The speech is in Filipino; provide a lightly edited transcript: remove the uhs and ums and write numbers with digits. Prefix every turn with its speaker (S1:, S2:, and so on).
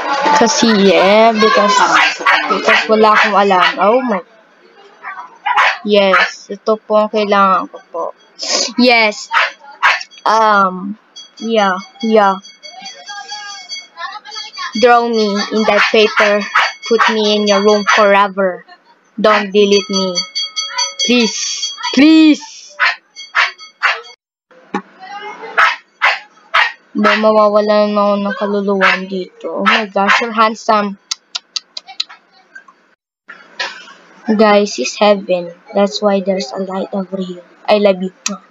S1: Kasi, because wala akong alam. Oh my. Yes, ito po ang kailangan ko po. Yes. Yeah. Draw me in that paper. Put me in your room forever. Don't delete me. Please. Ba, mawawala na ako ng kaluluwan dito. Oh my gosh, you're handsome. Guys, it's heaven. That's why there's a light over here. I love you.